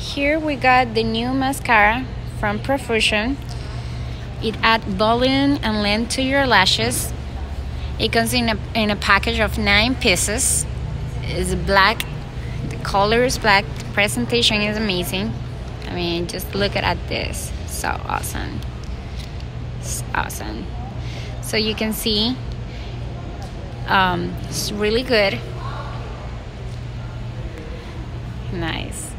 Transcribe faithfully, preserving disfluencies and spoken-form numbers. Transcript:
here we got the new mascara from Profusion. It adds volume and length to your lashes. It comes in a, in a package of nine pieces. It's black. The color is black. The presentation is amazing. I mean, just look at this. So awesome. It's awesome. So you can see um, it's really good. Nice.